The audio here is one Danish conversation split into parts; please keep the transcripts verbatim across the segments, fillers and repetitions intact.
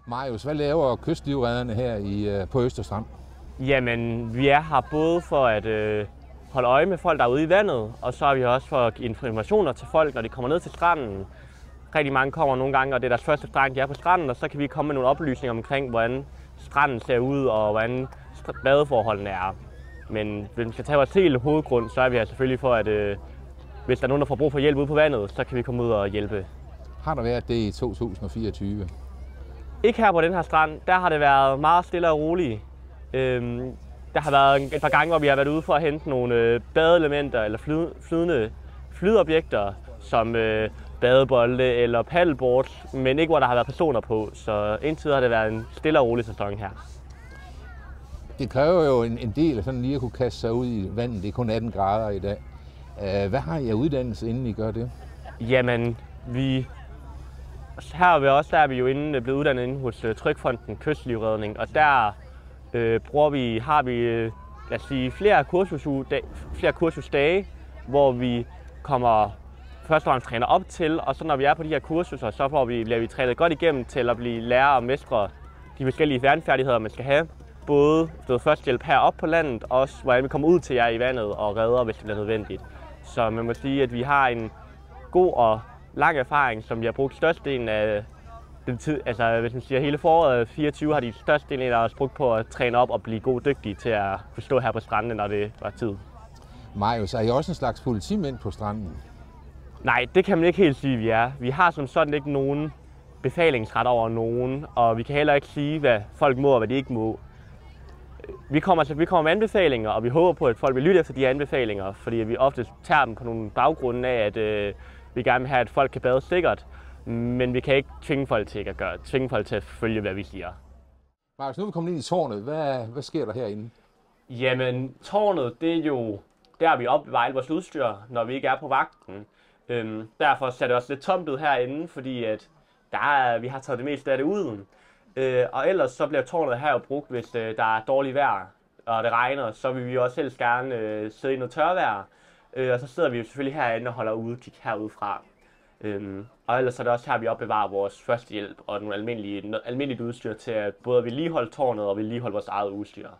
Marius, hvad laver kystlivredderne her i, på Øster Strand? Jamen, vi er her både for at øh, holde øje med folk, der er ude i vandet, og så er vi også for at give informationer til folk, når de kommer ned til stranden. Rigtig mange kommer nogle gange, og det er deres første strand, de er på stranden, og så kan vi komme med nogle oplysninger omkring, hvordan stranden ser ud, og hvordan badeforholdene er. Men hvis vi skal tage vores hele hovedgrund, så er vi her selvfølgelig for, at øh, hvis der er nogen, der får brug for hjælp ude på vandet, så kan vi komme ud og hjælpe. Har der været det i to tusind og fireogtyve? Ikke her på den her strand. Der har det været meget stille og roligt. Øhm, der har været et par gange, hvor vi har været ude for at hente nogle øh, badeelementer eller flyd, flydende flydeobjekter, som øh, badebolde eller paddleboard, men ikke hvor der har været personer på. Så indtil har det været en stille og rolig sæson her. Det kræver jo en, en del af sådan lige at kunne kaste sig ud i vandet. Det er kun atten grader i dag. Uh, hvad har I af uddannelse, inden I gør det? Jamen, vi... Her ved os, der er vi jo inde, blevet uddannet inde hos uh, Trygfonden Kystlivredning, og der øh, bruger vi, har vi øh, lad os sige, flere, kursusdage, flere kursusdage, hvor vi kommer først og fremmest træner op til, og så når vi er på de her kursuser, så får vi, bliver vi trænet godt igennem til at blive lærer og mestre de forskellige værnefærdigheder, man skal have. Både førstehjælp heroppe på landet, og også hvordan vi kommer ud til jer i vandet og redder, hvis det bliver nødvendigt. Så man må sige, at vi har en god og lang erfaring, som vi har brugt størstedelen af den tid. Altså hvis man siger hele foråret fireogtyve har de størstedelen af os brugt på at træne op og blive god dygtige til at kunne stå her på stranden, når det var tid. Marius, er I også en slags politimænd på stranden? Nej, det kan man ikke helt sige, vi er. Vi har som sådan ikke nogen befalingsret over nogen, og vi kan heller ikke sige, hvad folk må og hvad de ikke må. Vi kommer, altså, vi kommer med anbefalinger, og vi håber på, at folk vil lytte efter de anbefalinger, fordi vi ofte tager dem på nogle baggrunde af, at øh, vi gerne vil have, at folk kan bade sikkert, men vi kan ikke tvinge folk til at gøre, tvinge folk til at følge, hvad vi siger. Marius, nu er vi kommet ind i tårnet. Hvad, hvad sker der herinde? Jamen, tårnet, det er jo der, vi opbevarer vores udstyr, når vi ikke er på vagten. Øhm, derfor ser det også lidt tomt ud herinde, fordi at der er, vi har taget det meste af det ud. Øh, og ellers så bliver tårnet her jo brugt, hvis øh, der er dårligt vejr, og det regner, så vil vi også helst gerne øh, sidde i noget tørvejr. Øh, og så sidder vi jo selvfølgelig herinde og holder udkig herudefra. Øh, og ellers er det også her, vi opbevarer vores førstehjælp og nogle almindelige, almindeligt udstyr til at både vedligeholde tårnet og vedligeholde vores eget udstyr.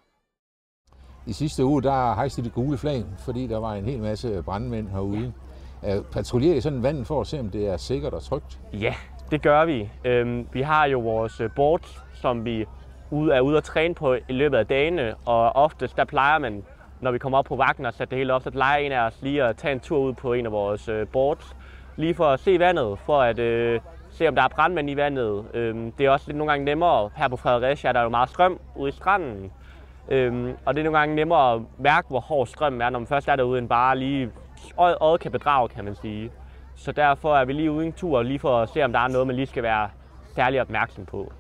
I sidste uge, der hejste de gule flag, fordi der var en hel masse brandmænd herude. Ja. Patruljerer I sådan vandet for at se, om det er sikkert og trygt? Ja, det gør vi. Øhm, vi har jo vores board, som vi er ude at træne på i løbet af dagene, og oftest der plejer man, når vi kommer op på vagten og sætter det hele op, så plejer en af os lige at tage en tur ud på en af vores boards, lige for at se vandet, for at øh, se om der er brandmænd i vandet. Øhm, det er også lidt nogle gange nemmere. Her på Fredericia der er jo meget strøm ude i stranden, øhm, og det er nogle gange nemmere at mærke, hvor hård strømmen er, når man først er derude, end bare lige øjet kan bedrage, kan man sige. Så derfor er vi lige ude en tur, lige for at se, om der er noget, man lige skal være særlig opmærksom på.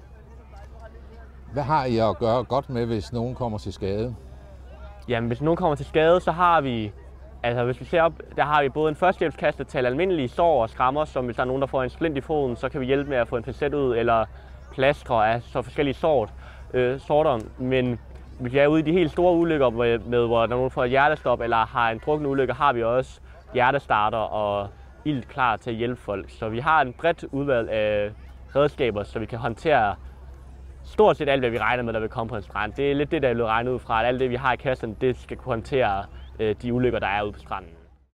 Hvad har I at gøre godt med, hvis nogen kommer til skade? Jamen, hvis nogen kommer til skade, så har vi, altså hvis vi ser op, der har vi både en førstehjælpskasse til almindelige sår og skrammer, som hvis der er nogen, der får en splint i foden, så kan vi hjælpe med at få en pincet ud, eller plastre af så forskellige sort, øh, sorter. Men hvis vi er ude i de helt store ulykker, med, med hvor der er nogen får et hjertestop, eller har en drukken ulykke, har vi også hjertestarter og ild klar til at hjælpe folk. Så vi har en bredt udvalg af redskaber, så vi kan håndtere stort set alt, hvad vi regner med, der vil komme på en strand. Det er lidt det, der er blevet regnet ud fra, at alt det, vi har i kassen, det skal kunne håndtere øh, de ulykker, der er ude på stranden.